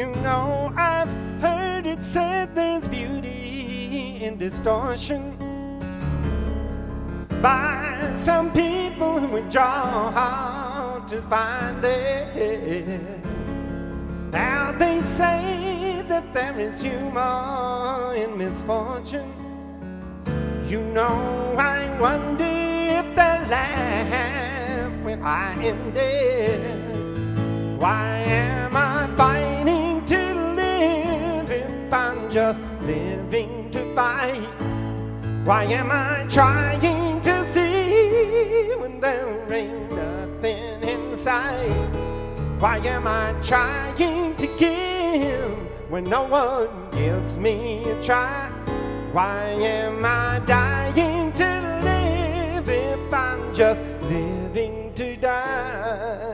You know, I've heard it said there's beauty in distortion by some people who would draw hard to find it. Now they say that there is humor in misfortune. You know, I wonder if they'll laugh when I am dead. Why am I fighting to live if I'm just living to fight? Why am I trying to see when there ain't nothing inside? Why am I trying to give when no one gives me a try? Why am I dying to live if I'm just living to die?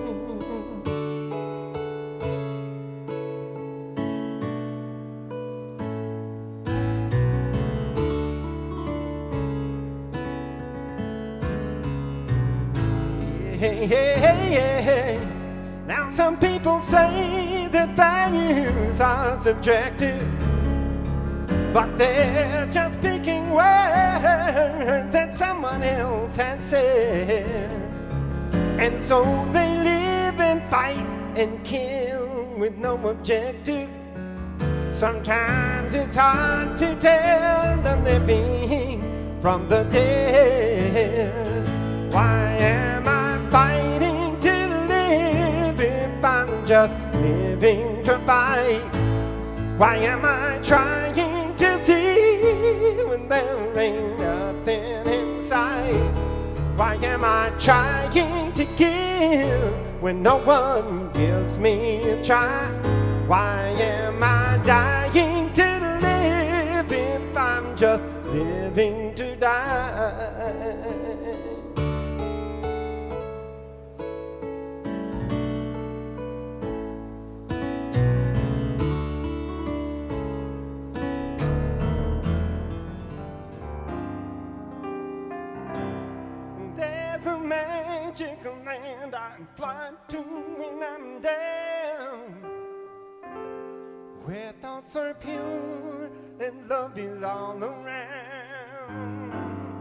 Hey, hey, hey, hey. Now some people say that values are subjective, but they're just picking words that someone else has said. And so they live and fight and kill with no objective. Sometimes it's hard to tell the living from the dead. Why am I fighting to live if I'm just living to fight? Why am I trying to see when there ain't nothing inside? Why am I trying to give when no one gives me a try? Why am I dying to live if I'm just living to die? Magical land I fly to when I'm down, where thoughts are pure and love is all around.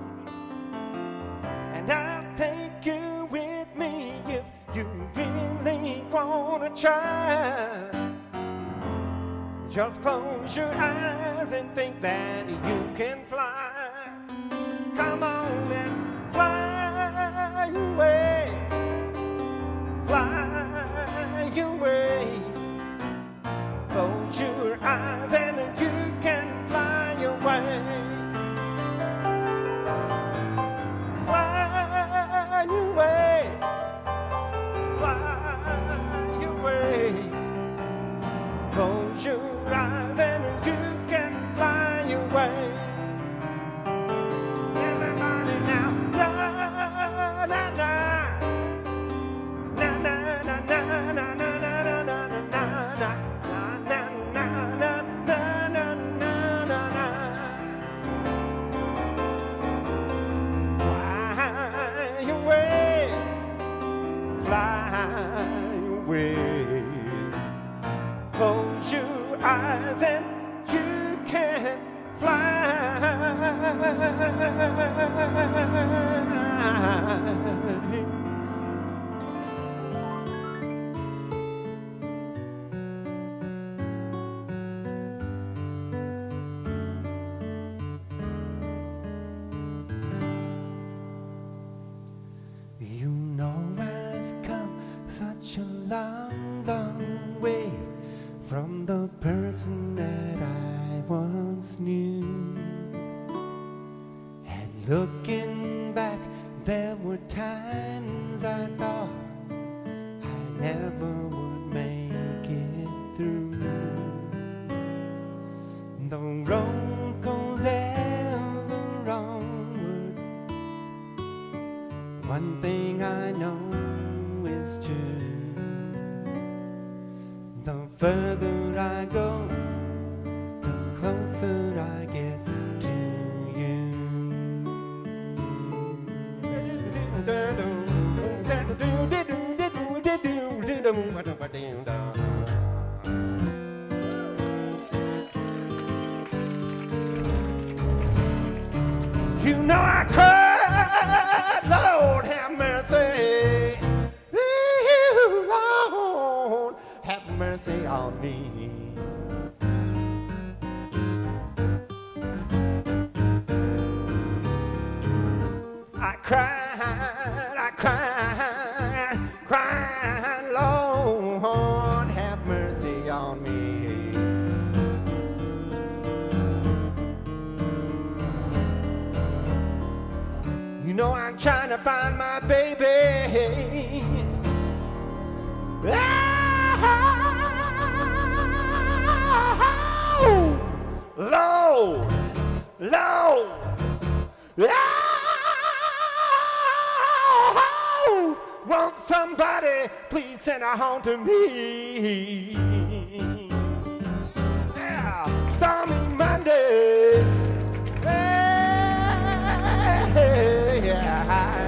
And I'll take you with me if you really wanna try. Just close your eyes and think that you can fly. Come on and fly away, fly away. Close your eyes and you can fly away. Fly away, fly away. Close your eyes and you can fly away. Everybody now, la la la. Close your eyes and you can fly. You know I've come such a long, long way from the person that I once knew. And looking back, there were times I thought I never would make it through. The road goes ever onward. One thing I know is true. The further I go, the closer I get to you. mercy on me. I cried, Lord, have mercy on me. You know I'm trying to find my baby. Oh, Lord, won't somebody please send her home to me? Yeah, saw me Monday. Hey, yeah.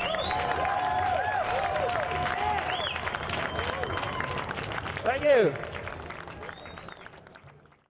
Thank you.